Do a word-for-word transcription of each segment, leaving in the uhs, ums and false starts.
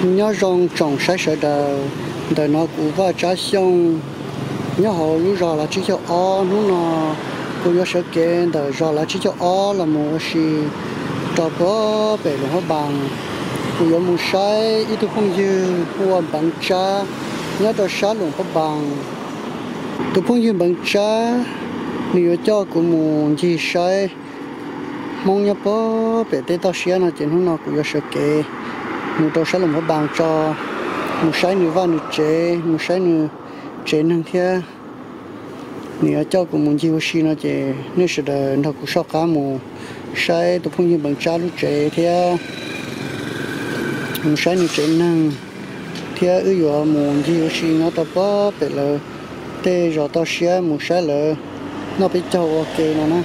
nhớ rong trồng sai sợ đời đời nó cũng va trả xong nhớ họ lúc rồi là chỉ cho ó lúc nó cũng nhớ sợ kê đời rồi là chỉ cho ó là một sự trò bó bể lỗ bằng cũng nhớ một sai ít không dư qua bằng cha nhớ đồ sai lỗ bằng tôi không dư bằng cha nếu cho cũng muốn gì sai mong nhớ bó bể tết tao xé nó chỉ lúc nó cũng nhớ sợ kê một đồ sai lỗ bằng cho một sai nữa vào nữa chế một sai nữa chế năng kia nếu cho cũng muốn chịu xin nó chế nếu sẽ đợi nó cũng sắp cả một sai tôi không như bằng cha lúc chế thì một sai nữa chế năng thì ở giữa muốn chịu xin nó tập bó bị lỡ tê rồi tao xé một sai lỡ nó bị trâu ok nó nè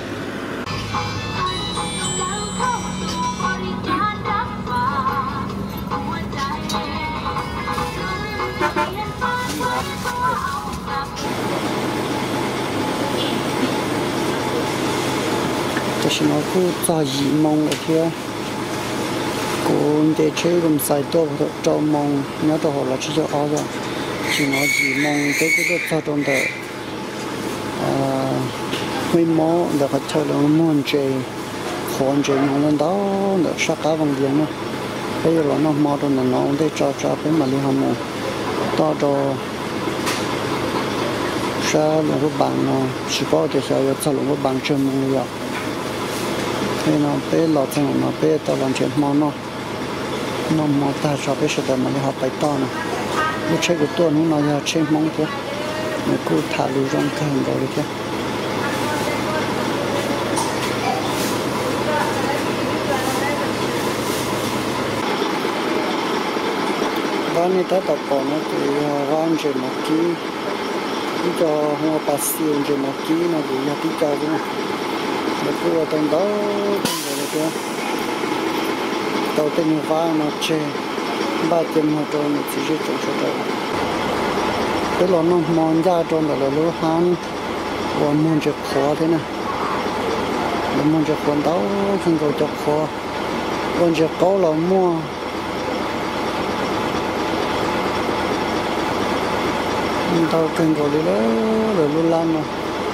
chỉ nói cứ cho gì mong ở kia cũng để chơi cũng sai to cho mong nhớ cho họ là chỉ cho ó rồi chỉ nói gì mong cái cái cái cho trong đời à mấy mỏ để họ chơi là muốn chơi còn chơi nó lên đó để sát cá bằng điện nữa bây giờ là nó mỏ trong nó để cho cho cái mà đi học mỏ to cho sao là cái bằng nó chỉ có để sao cho là cái bằng chân mong rồi thế nó bé lọt sang nó bé tao làm chuyện mò nó nó mò ta cho bé sẽ để mà đi học bài to này lúc chơi của tôi nó nói chơi mong thế mình cứ thả lù trong cái hình đó thế và người ta tập bỏ nó thì ran chơi một kí cái cho hoa passion chơi một kí nó bị nhà tí cho đúng không để cô ở trong đó rồi đấy kia tàu tên hoa nó chơi ba tiền một trâu một chỉ trâu số trâu cái lò nó mòn ra trong đó là lúa han và mòn chật khó thế này là mòn chật khó đó không có chật khó còn chật có là mua tàu cần có đi đó rồi lúa lan mà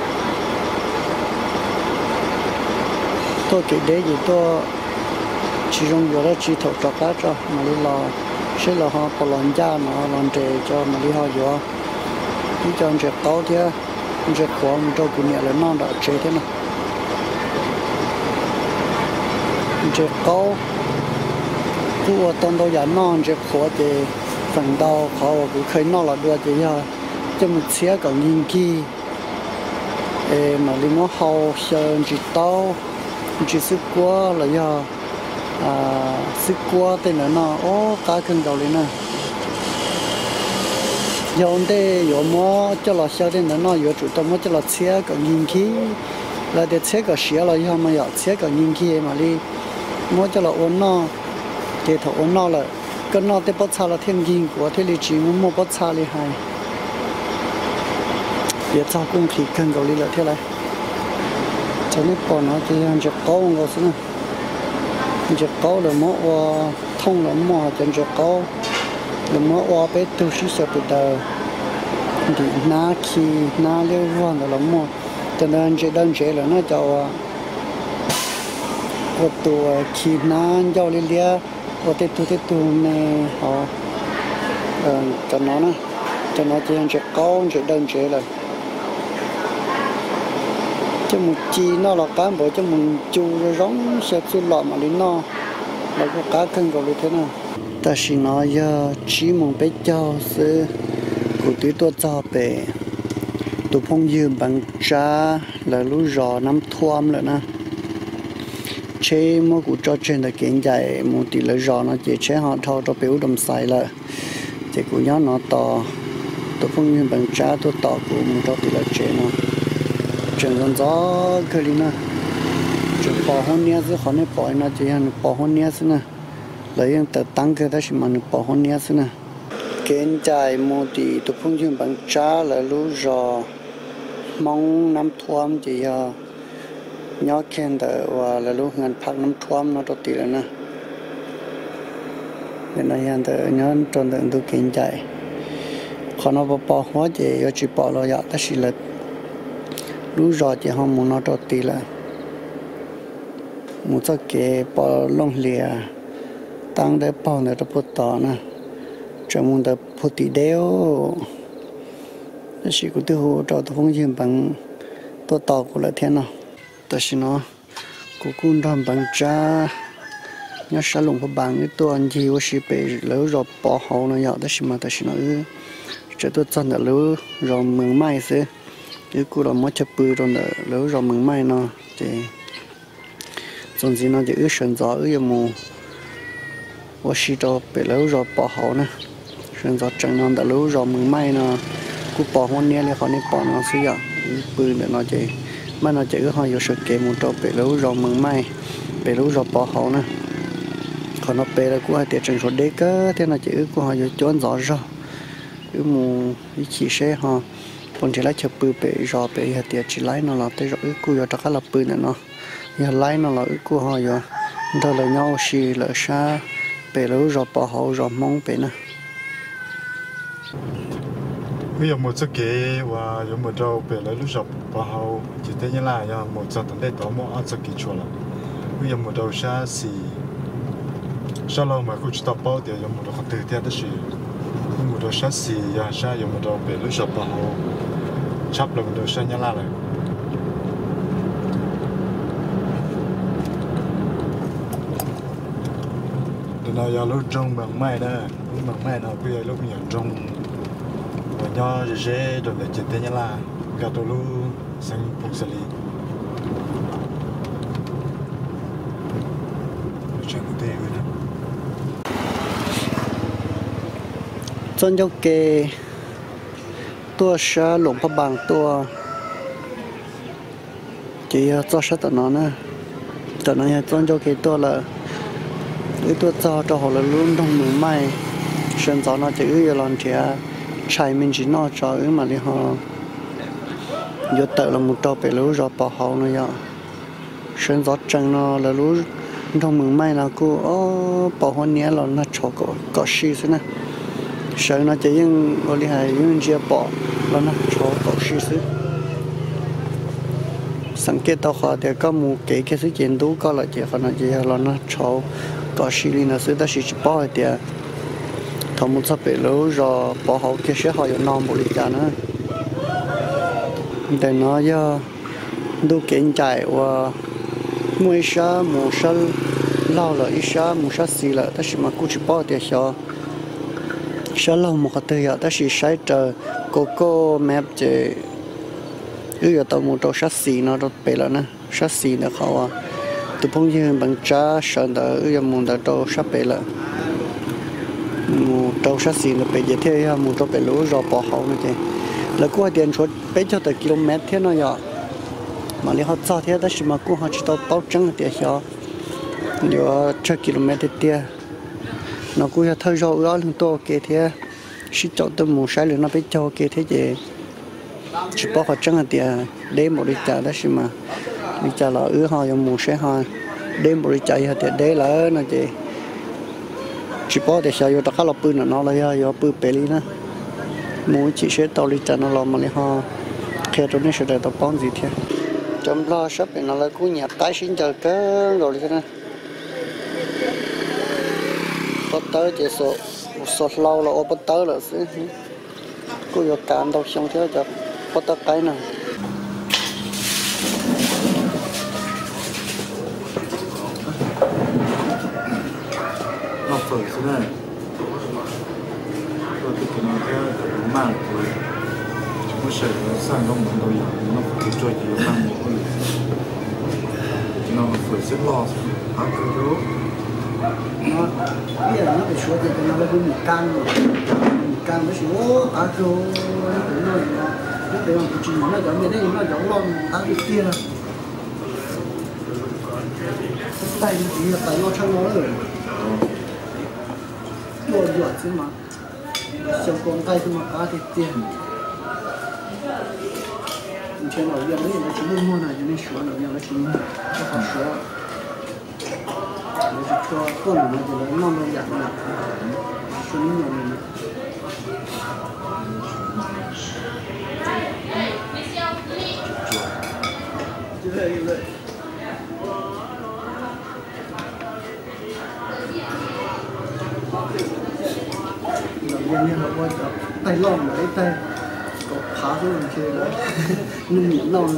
tôi kể đấy thì tôi chỉ dùng vừa đó chỉ thầu cho cá cho mà đi lò sẽ là họ có làm cha nó làm trẻ cho mà đi họ vừa đi cho trẻ to thế trẻ khó mình cho cụ nhẹ là non đã trẻ thế nào trẻ to cứ ở trong đó giả non trẻ khó thì phần đầu khó cũng khơi non là được thì giờ cho một xe còn nhìn kia mà đi nó hậu sơn chỉ to chỉ sức quá là do à sức quá tên là nó ô cá cân đầu lên nè giờ ông đây giờ mua cho là sao tên là nó giờ chủ tâm mua cho là xe còn nhìn khí là để xe còn xe là do mà giờ xe còn nhìn khí mà đi mua cho là ổn nó để thầu ổn nó là cái nó để bắt xa là thêm nhìn của thế là chỉ muốn mua bắt xa đi hay giờ sao cũng khí cân đầu lên là thế này cho nên còn nó thì ăn chợ cao ngon xí này chợ cao là mỏ thông là mỏ chân chợ cao là mỏ bé tu sĩ sợ bị đờ thì na khi na leo vàng là mỏ cho nên chỉ đơn giản là nó cho một tuổi khi na giao lên lia một tết tu tết tu này họ cho nó nè cho nó chỉ ăn chợ cao chỉ đơn giản là cho một chi nó là cá bộ cho mình chu giống sẽ chu lọ mà đến nó là có cá cân rồi như thế nào ta chỉ nói giờ chỉ một bé cho sư của tụi tôi cho bé tụi phong dương bằng trà là lúa rò nắm thuam rồi nè chế mua của cho trên là kiện dài một tỷ là rò nó chỉ chế họ thâu cho biểu đồng xài là chỉ của nhớ nó to tụi phong dương bằng trà tôi to của một cho tỷ là chế nó chuyện con gió cái gì nè chuyện bỏ hôn nia chứ họ nói bỏ nó chỉ là bỏ hôn nia chứ nè lấy những tờ tăng cái đó chỉ mà bỏ hôn nia chứ nè kiến chạy một tí tụi phong dương bằng trà là lúa rò mong năm thuam chỉ là nhớ khen tờ và là lúa ngàn phát năm thuam nó cho tí là nè nên là hiện tại nhớ trong đường tu kiến chạy còn nó bỏ hóa chỉ chỉ bỏ lo ya ta chỉ là lúc rồi thì họ muốn nó cho tí là một số cái bỏ lông lìa tăng để bỏ để cho bớt tỏ nè cho muốn để bớt tí đeo chỉ có thứ hỗ trợ tôi không dùng bằng tôi tỏ của lại thế nào ta chỉ nó cũng cũng làm bằng cha nhớ sử dụng cái bằng cái tôi anh chỉ có chỉ bị lỡ rồi bỏ hậu nó nhỏ ta chỉ mà ta chỉ nó cho tôi chọn được lỡ rồi mừng mai xí cái cú là mới chụp bự rồi lỡ rồi mừng mai nó thì còn gì nó chỉ ước sinh gió ước mù và chỉ cho bị lỡ rồi bỏ hậu nè sinh gió chẳng non đã lỡ rồi mừng mai nó cú bỏ hôn nhé là họ nên bỏ nó xí vậy bự để nó chỉ mà nó chỉ ước họ vô sự kiện một trò bị lỡ rồi mừng mai bị lỡ rồi bỏ hậu nè còn nó bị là cú hai tiệt trình số đế cơ thế là chỉ ước của họ vô chốn gió rồi ước mù ý chỉ sẽ họ còn chỉ lấy chụp bự bị rồi bị hai tiệt chỉ lấy nó là tới rồi ước cú vô tất cả là bự này nó giờ lấy nó là ước của họ rồi đó là nhau xì là xa bị lỡ rồi bỏ hậu rồi mong bị nè bây giờ một số kế và有một đầu bị lỡ lúc rồi bỏ hậu chỉ thế như là giờ một số tận đây tổ một ăn số kế chua là bây giờ một đầu xa xì sau lâu mà cũng chỉ tập bao thì giờ một đầu từ theo đó xì một đầu xa xì giờ xa giờ một đầu bị lúc rồi bỏ hậu chấp là một đầu xa như là này nó giờ lúc trồng bằng mai đó bằng mai nó bây giờ lúc nhận trồng và nho dễ rồi để chuyển tới nhà là gà tổ lu sang vùng xử lý chuyện của thế rồi đó chân dấu kê tua sa lồng phá bằng tua chỉ cho sa tận nó nè tận nó chân dấu kê tua là cái tôi cho cho họ là luôn trong mười mai sinh ra nó chỉ ư làm thì chạy mình chỉ nó cho ư mà đi họ giờ tự là một trò bị lú rồi bỏ họ nó vậy sinh ra chân nó là lú trong mười mai là cô ó bỏ họ nhé là nó cho có có xí xí nè sợ nó chỉ những ở đây hay những chia bỏ là nó cho có xí xí sáng kết tao họ thì có một cái cái sự chiến đấu có là chỉ còn là chỉ là nó cho có xí li nó sẽ ta chỉ bỏ thì thằng một sắp bị lú rồi bỏ họ cái sẽ họ dùng non bổ lý cả nữa để nó cho đủ kiến chạy và mua sa mua sa lao là ít sa mua sa xí là ta chỉ mà cũng chỉ bỏ thì sao sa lao một cái thứ ta chỉ sai chờ cô cô map chỉ ư giờ tao mua đồ sa xí nó rất bể là nè sa xí nó khó à tụi phong như bằng trà sơn đó ư giờ mua đồ sa bể là mua đồ sa xí nó bể dễ thế mua đồ bể lúa rồi bỏ hậu nữa chứ là qua điện số bể cho tới km thế nó nhỏ mà nếu họ cho thế đó chỉ mà cũng họ chỉ tao bao trắng thì sao nếu cho km thì nó cũng là thời gian đó lần to kể thế chỉ cho tôi mua sai rồi nó bể cho kể thế chứ chỉ bao họ trắng thì đêm một đi trả đó chỉ mà đi trả là ứ họ dùng mua sai họ đêm một đi trả thì đêm là nó chứ chỉ bao thì sao vô tất cả là pin nó là do pin bể đi nữa mua chỉ sẽ tàu đi trả nó làm mà đi họ khi tôi nói sẽ để tao bán gì thế trong lo sắp thì nó là cú nhà tái sinh chờ cái rồi thế này bắt tới chỉ số số lâu là ô bắt tới là sẽ cú vô cán đâu xong thế cho bắt tới cái này nó phơi thế này tôi thích cái nó theo mảng của một sự sang công mình tôi nó phải cho chị mang một cái nó phải xếp lo ăn cái đó nó bây giờ nó phải số thì nó là cái mì can rồi mì can nó số à rồi nó nó nó để làm chỉ nó giống như thế nó giống lon ăn cái kia là tay chỉ là tay nó chân nó rồi đuổi đuổi chứ mà trong con tay chứ mà cá thì tiền trên ở viện đấy nó chỉ mua này cho nên số ở viện nó chỉ mua cho họ số cho con nó thì nó ngon hơn dạng này xuống nhiều này nhân nhân là tay lon đấy tay có phá xuống làm chơi đấy nhưng những lon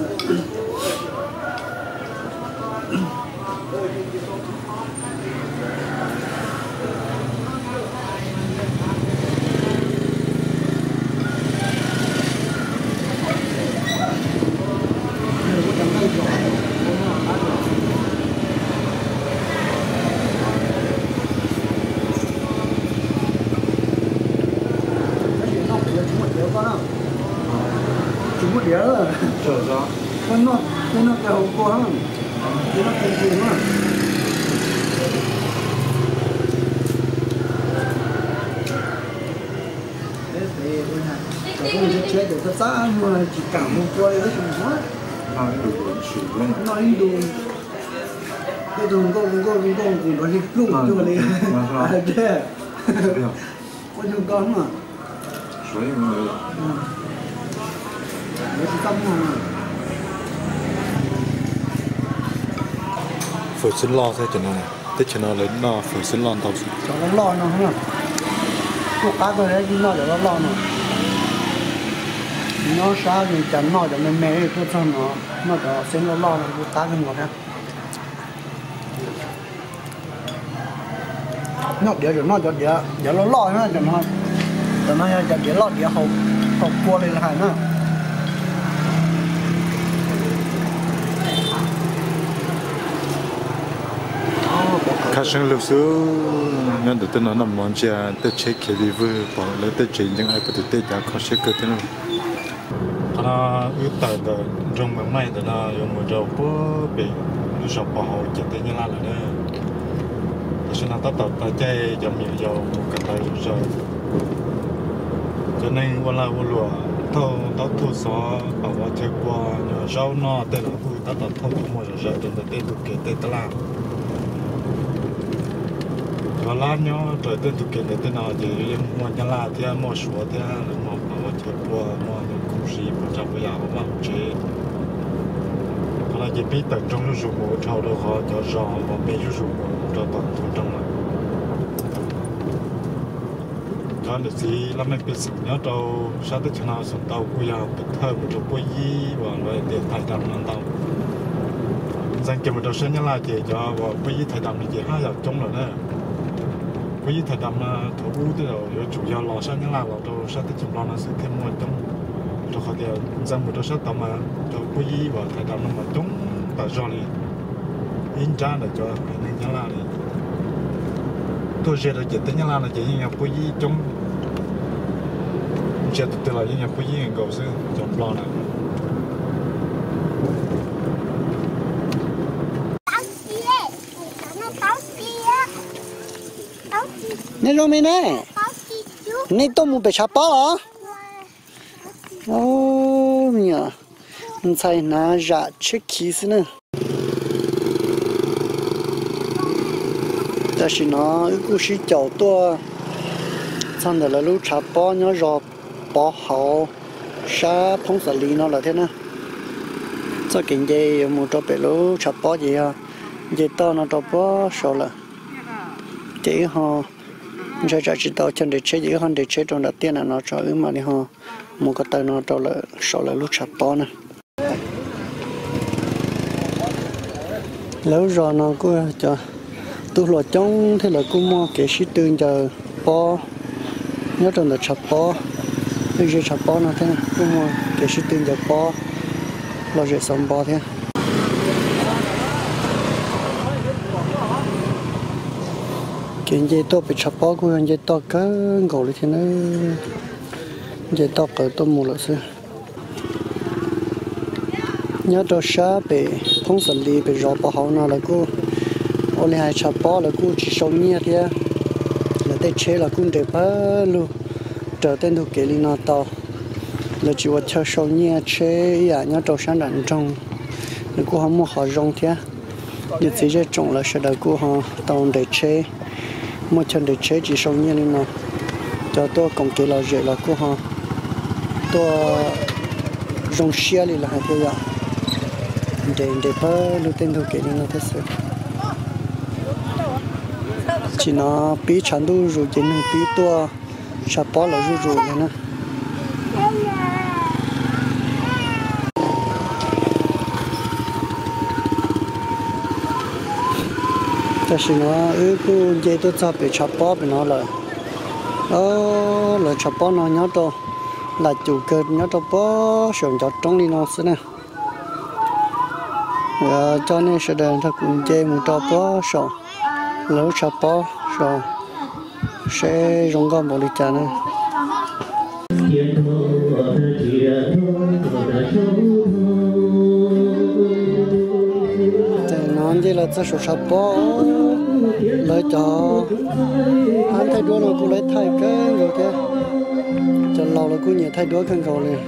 chúng một đĩa rồi trở ra cái nó cái nó cái hộp quá cái nó cái gì mà đấy thì tôi này tôi không chế được cái xã mà chỉ cả một coi đó chúng nó nó đủ sử dụng nó đi đủ cái đồ con con con con của nó đi lúc cho đi à thế có chúng con mà 所以没有。 để tâm mà phụ sinh lo sẽ cho nó này, tức cho nó lấy nó phụ sinh lo tao sinh. cho nó lo nó không cô cá tôi đấy nó để nó lo nó nó sao thì chẳng nó để mình mẹ tôi cho nó nó để sinh nó lo nó cô cá cái ngọt ha nó để rồi nó cho để để nó lo nó cho nó cho nó cho để lo để hậu hậu qua lên là nó Khá sinh lưu sư nhân từ tên nó nằm món chia tới chế kia đi vừa bỏ lấy tới chế những ai có thể tới giá khó sẽ cơ thế nào. Nó ước tại là trong mấy ngày là dùng một dầu bữa bị lưu sọc bỏ hậu chỉ tới như là là đấy. Cho nên tao tao chơi dòng nhiều dầu một cái tay rồi. Cho nên qua là qua lúa thâu tao thu xóa bảoว่าchơi qua nhờ rau nó tên là vui tao tao thâu một rồi rồi tên là tên thuộc kế tên tao làm. Và lá nhó trời tên thực kiện để tên nào thì mua nhà lá thì mua sữa thì mua mua chơi qua mua những công sĩ mua trong cái nhà của mình chế còn là chỉ biết tận trong lúc dùng mua trâu đâu họ cho rò và mấy lúc dùng mua cho tận trong trong này cho nên gì là mình biết sự nhớ trâu sao tới chỗ nào sân tàu của nhà biết thơm cho bôi gì và loại tiền thay đầm làm tàu dành kiếm một đầu sen nhà lá thì cho và bôi gì thay đầm thì chỉ hai giờ trong rồi đấy bây giờ thời điểm là thủ u thì rồi chủ yếu lò sang những là lò đồ sang tới chừng lò nó sẽ thêm một trong rồi họ thì dân một đồ sát tầm mà rồi bây giờ vào thời điểm mà chúng ta cho đi in ra để cho những những là này tôi sẽ được chỉ tới những là là chỉ những bây giờ trong sẽ từ từ là những bây giờ cầu sư trong lò này nè rồi mày nè nè tôi muốn bị chặt bỏ hả ô nhở mình xài na ra chết khí nữa ta chỉ nó cứ chỉ chậu to xong rồi là lúc chặt bỏ nhớ rồi bỏ hậu sa phong xử lý nó là thế nào cho kinh tế một chỗ bị lúc chặt bỏ gì à gì to nó chặt bỏ sao là chỉ họ giờ giờ chỉ tao chân để chế gì hơn để chế trong đầu tiên là nó cho ứng mà đi ha một cái tay nó cho là sau là lúc chặt to nè lâu rồi nó cứ cho tôi lo trong thế là cũng mua cái ship tương giờ po nhớ trong là chặt po bây giờ chặt po nó thế này cũng mua cái ship tương giờ po lo giờ xong po thế cái gì to bị chặt bỏ của anh gì to cá gầu thì nó gì to cỡ to mù là sao nhớ cho sa bị phong xử lý bị rò bỏ hậu nào là cô ô li hai chặt bỏ là cô chỉ sống nhẹ thì là tết chế là cũng để bá luôn trở tên thuộc cái li nó to là chỉ có cho sống nhẹ chế à nhớ cho sáng đàn trong là cô không mua họ rong thế như thế giờ trồng là sẽ đầu của họ tàu để chế một chân để chế chỉ sống như thế nào cho tôi còn cái là dễ là của họ tôi dùng xe đi là hai thế ạ để để bơ lưu tên thôi cái này nó thế sự chỉ nó bí chán đu rồi chỉ nên bí tua sắp bỏ là rồi rồi này nèแต่สินะเออกูเจตัวจับไปชับป้อไปนั่นเลยเออเลยชับป้อนอนยัดตัวหลายจุดเกิดยัดตัวป้อส่งจัดตรงนี้นอนสินะเออเจ้าเนี่ยแสดงถ้ากูเจมึงตัวป้อส่งแล้วชับป้อส่งใช้รองก้อนบริจาคนะanh chỉ là cho số sắp bỏ lấy cho anh thay đổi nó cũng lấy thay cái rồi cái cho lâu là cũng nhiều thay đổi cần cầu này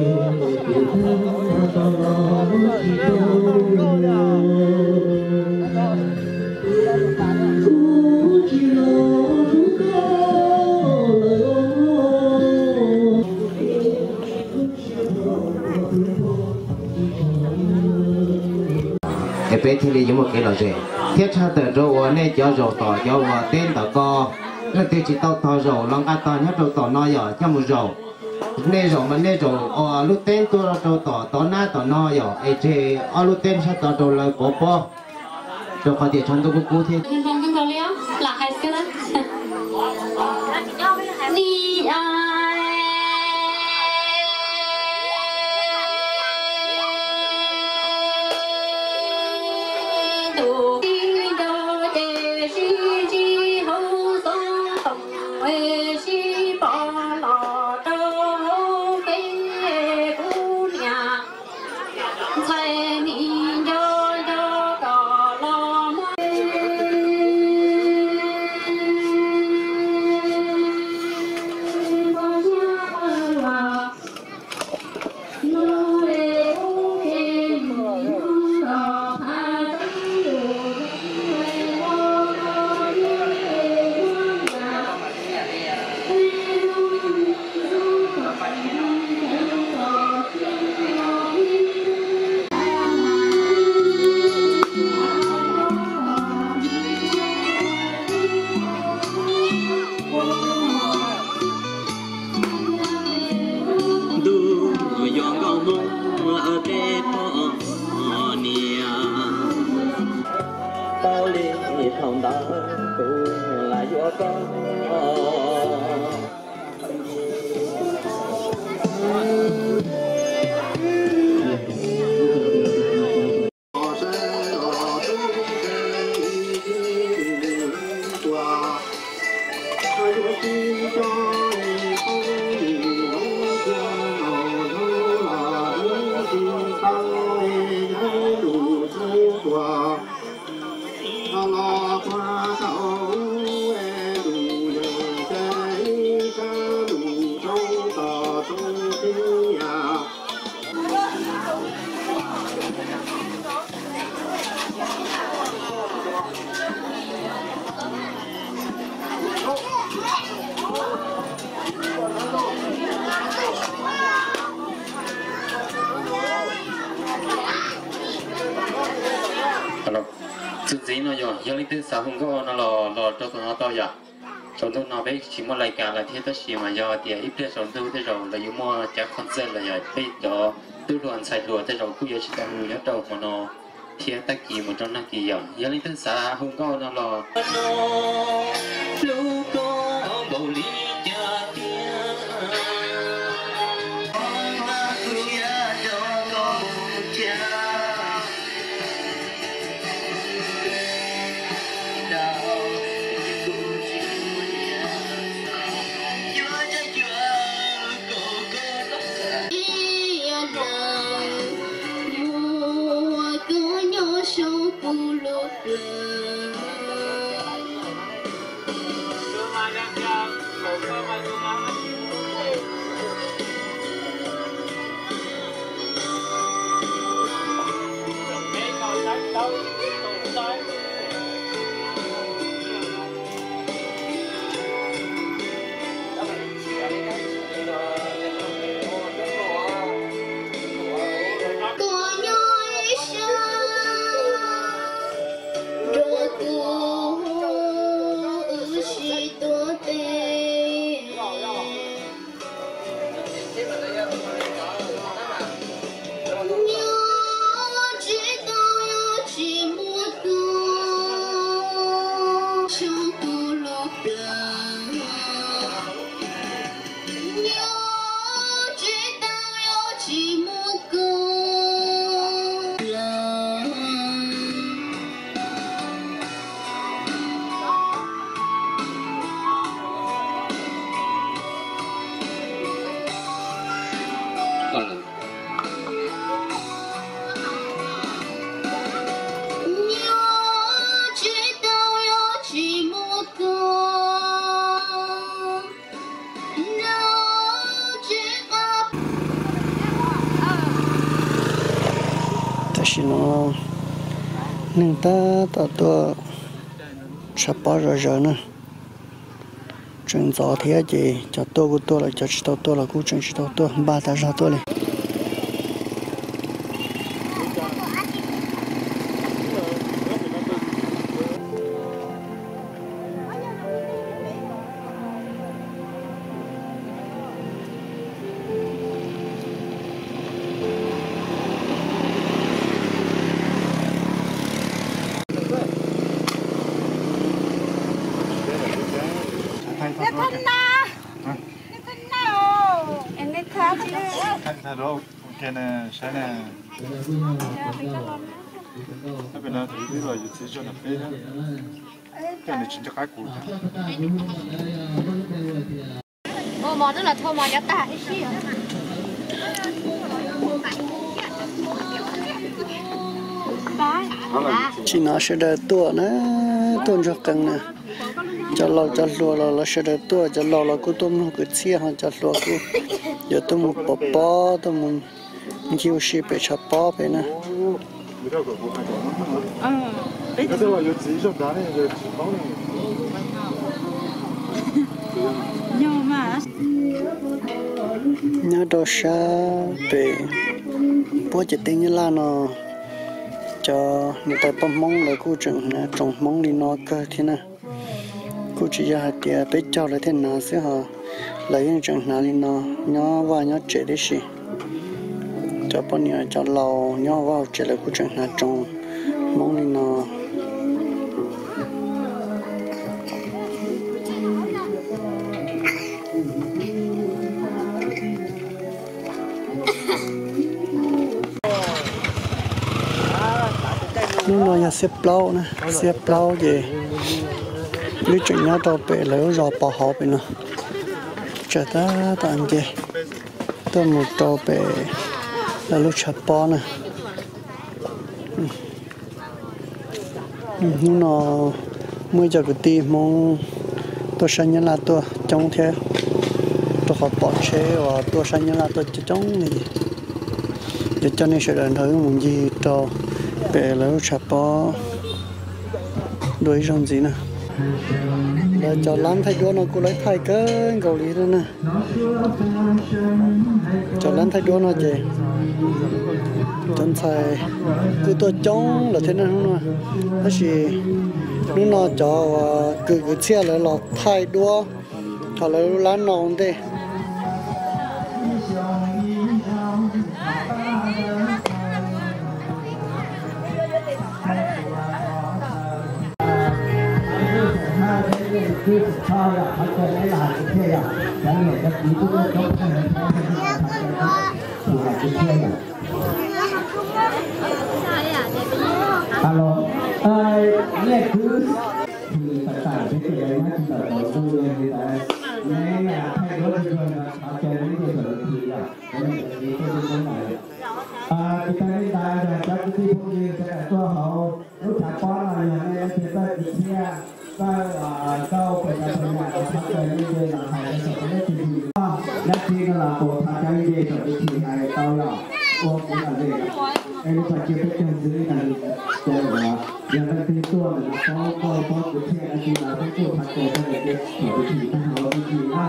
bé thì lấy một cái là gì thiết cha tự rồi nên cho rồi tỏ cho và tên tỏ co là tiêu chỉ tao tỏ rồi lòng ăn tỏ nhất rồi tỏ nói rồi cho một rồi nên rồi mà nên rồi ở lúc tên tôi là tôi tỏ tỏ na tỏ nói rồi ấy thì ở lúc tên sao tỏ rồi là có po rồi có thể chọn tôi cũng cố thế là hay cái đó đi thằng đó cũng là do con gì nó rồi, giờ linh sáng hôm qua nó lò lò cho tụi nó to vậy, chúng tôi nói với chỉ một lại cả là thiết tất chỉ mà giờ thì ít biết chúng tôi thế rồi là những mua chắc concert là vậy, bây giờ tôi luôn xài luôn thế rồi cũng giờ chỉ cần người đầu mà nó thiết tất kỳ một trong năm kỳ giờ, giờ linh sáng hôm qua nó lò Đâu ta chỉ nó nên ta ta tua sắp bỏ rồi rồi nữa chuyện gió thế gì cho tôi của tôi là cho chỉ tao tôi là cũng chuyện chỉ tao tôi ba ta ra tôi này thay đó cái này sai này cái bên đó thì bây giờ chỉ cho nó phê đó cái này chỉ cho cái cũ Ồ, món đó là thô món giá tạ ấy xí à? chỉ nó sẽ đợi tua nữa tuần cho cần nè cho lo cho lo lo lo sẽ đợi tua cho lo lo cứ tôm nó cứ chia hàng cho lo cứ giờ tôm một bò bò tôm một chiêu xí bị chặt bò bị nè cái đó là有几种的，有几包的。 nhớ đồ sa về bố chỉ tin như là nó cho người ta bấm mông lại cô trưởng nè trồng mông đi nó cơ thế nè cô chỉ ra hạt tiền bé cho lại thế nào sẽ họ lấy những trường nào đi nó nhớ vào nhớ trẻ đấy xí cho bọn nhà cho lầu nhớ vào trẻ lại cô trưởng nào trồng mông đi nó lúc nào nhà xếp lâu nè xếp lâu gì lúc chuyện nhau tao bị lỡ rồi bỏ họ bị nó chờ ta tạm gì tôi một tao bị là lúc chập bò nè lúc nào mới giờ cái tim mong tôi sinh nhật là tôi trong thế tôi học bỏ chế và tôi sinh nhật là tôi chỉ trong này để cho nên sẽ đền thử một gì to về là chập bò đuổi trong gì nè là cho lăn thay đua nó cũng lấy thay cái cầu lý đó nè cho lăn thay đua nó chị chân thay cứ tôi chống là thế nào không nè nó chỉ lúc nó cho cứ cứ xe lại là thay đua thằng lại lăn nòng đi คือชอบอ่ะเขาจะได้หลานเที่ยวฉันเห็นจะมีทุกคนเขาทำให้เขาเป็นคนถูกหลานเที่ยวฮัลโหลเอ่อเนี่ยคือคือต่างๆที่เกี่ยวกับที่แบบเราดูเลยแต่ในเนี่ยให้รถยนต์เขาจะไม่ได้สนใจอ่ะแล้วเนี่ยมีคนที่ไหนอ่าที่การได้ได้จากที่พวกนี้จะตัวเขารู้จักป้อนอะไรอย่างเงี้ยที่แบบเที่ยวก็ก็เป็นการทำงานของพรรคการเมืองหลังไทยสมัยนี้ทีและทีก็ลาโปทางการเมืองกับทีไทยเต้าหล่อพวกนี้อะไรไอ้ลูกชายที่เป็นซื้อกันตัวว่าอย่างนั้นที่ตัวมันเขาก็พอจะเที่ยวอาชีพเราที่ตัวพรรคการเมืองเนี่ยของทีทหารทีว่า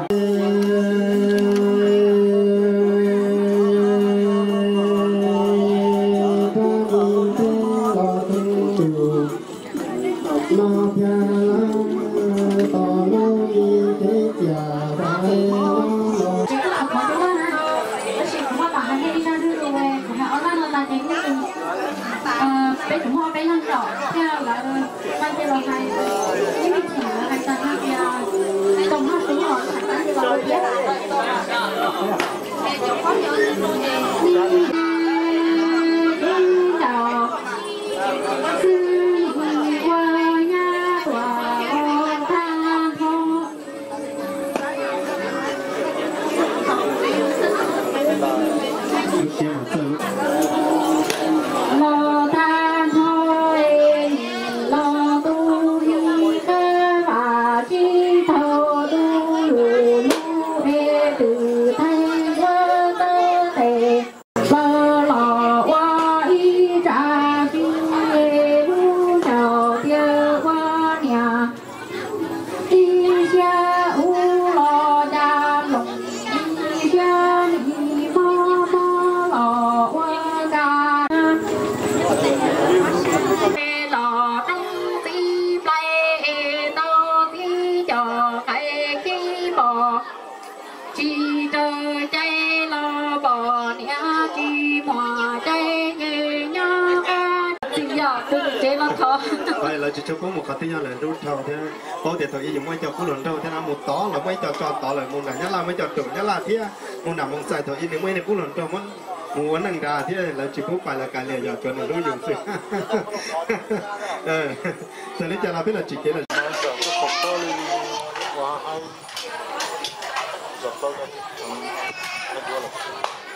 bé cũng hoa bé lăn đỏ theo là ban theo là hay những cái chỉ là hay tận hay là tổng hoa tính họ thành ra thì vào biết để cho có nhớ lên rồi đi đỏ qua nhà tòa tha thô lo than thôi lo tu hi cơ mà chi thâu tu lù lu hê từ thanh vơ tơ tề tôi chế nó khó vậy là chỉ cho có một cái tiếng là rút thâu thế có thể tôi dùng mấy cho cú luận thâu thế nào một tó là mấy cho cho tó là một này nhá là mấy cho chủ nhá là thế một nằm một sai tôi in mấy này cú luận thâu mất một vấn năng ra thế là chỉ có phải là cái này giờ cho nên đối dùng sự ờ thế nên cho là biết là chỉ cái là Hãy subscribe cho kênh Ghiền Mì Gõ để không bỏ lỡ những video hấp dẫn